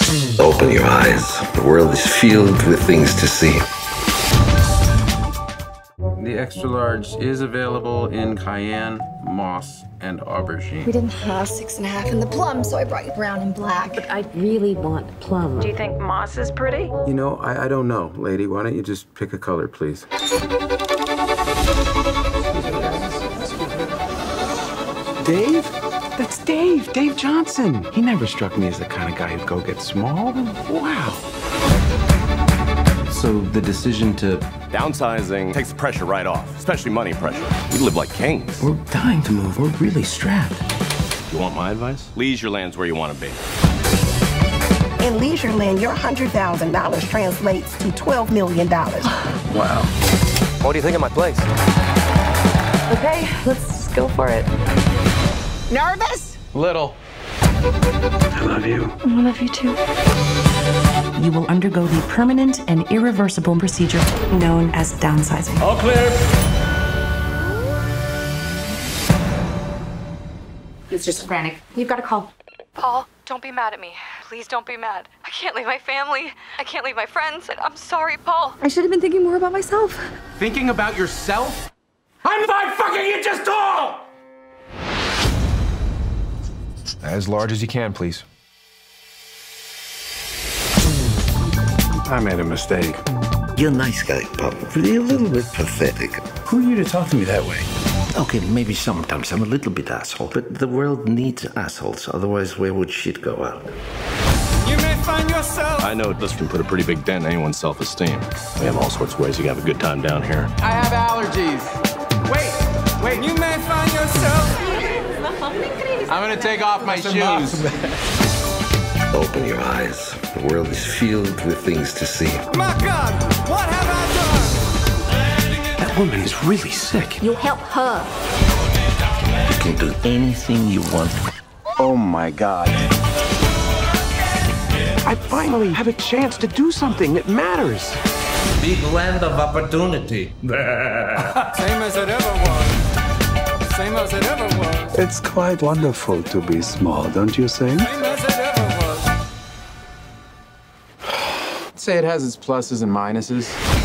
Open your eyes. The world is filled with things to see. The extra large is available in cayenne, moss, and aubergine. We didn't have 6.5 in the plum, so I brought you brown and black. But I really want plum. Do you think moss is pretty? You know, I don't know, lady. Why don't you just pick a color, please? Dave? That's Dave. Dave Johnson. He never struck me as the kind of guy who'd go get small. Wow. So the decision to... Downsizing takes the pressure right off, especially money pressure. We live like kings. We're dying to move. We're really strapped. You want my advice? Leisureland's where you want to be. In Leisureland, your $100,000 translates to $12 million. Wow. What do you think of my place? Okay, let's go for it. Nervous? Little. I love you. I love you too. You will undergo the permanent and irreversible procedure known as downsizing. All clear. Mr. Safranek, you've got a call. Paul, don't be mad at me. Please don't be mad. I can't leave my family. I can't leave my friends. I'm sorry, Paul. I should have been thinking more about myself. Thinking about yourself? I'm 5 fucking inches tall! As large as you can, please. I made a mistake. You're a nice guy, probably a little bit pathetic. Who are you to talk to me that way? Okay, maybe sometimes I'm a little bit asshole, but the world needs assholes, otherwise where would shit go out? You may find yourself. I know this can put a pretty big dent in anyone's self-esteem. We have all sorts of ways to have a good time down here. I have allergies. Wait. You may find yourself. I'm gonna take off my shoes. Open your eyes. The world is filled with things to see. My God, what have I done? That woman is really sick. You help her. You can do anything you want. Oh my God. I finally have a chance to do something that matters. Big land of opportunity. Same as it ever was. Same as it ever was. It's quite wonderful to be small, don't you think? Same as it ever was. I'd say it has its pluses and minuses.